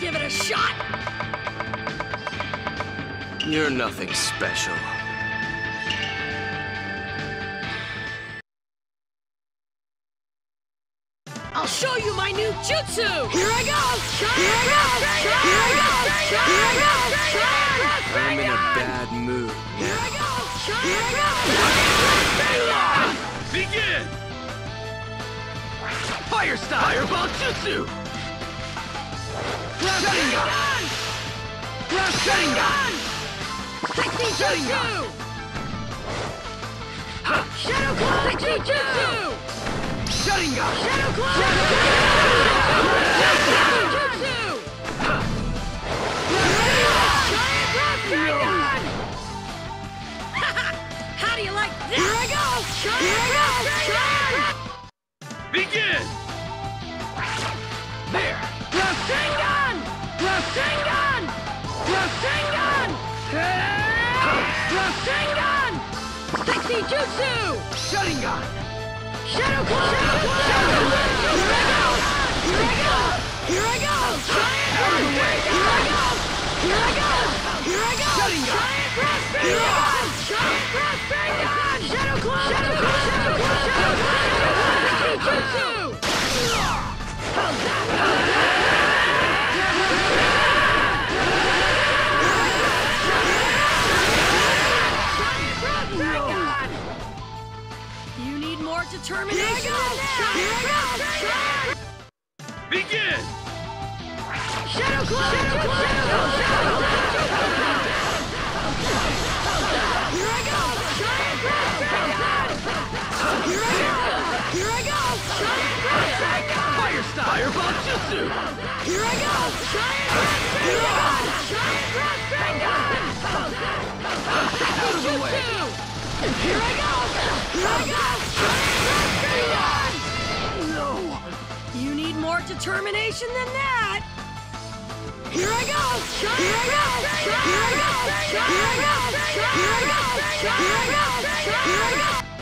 give it a shot? You're nothing special. I'll show you my new jutsu! Here I go! Here I go! I'm in a bad mood Here I now. go! Here I go! Begin! Fire style! Fireball jutsu! Sharingan! Sharingan! Sexy jutsu! Shadow Claw jutsu! Sharingan! Shadow Claw jutsu! Sharingan! How do you like that? Here I go! Sharingan! Begin! There! Rasengan! Rasengan! Rasengan! Rasengan! Sexy jutsu! Sharingan! Shadow Claw! Here I go! Here I go! Here I go! Here I go! Here I go! Sharingan! Here I go! Rasengan! Shadow Claw! Shadow Claw! Sexy jutsu! How's that? You need more determination than that! Begin! Shadow Claw! Here I go! Here I go! Fire style! Fireball jutsu! Here I go! Here Out of the way! Here I go! No! You need more determination than that! Here I go! Here I go! Here I go! Here I go! Here I go! Here I go! Here I go!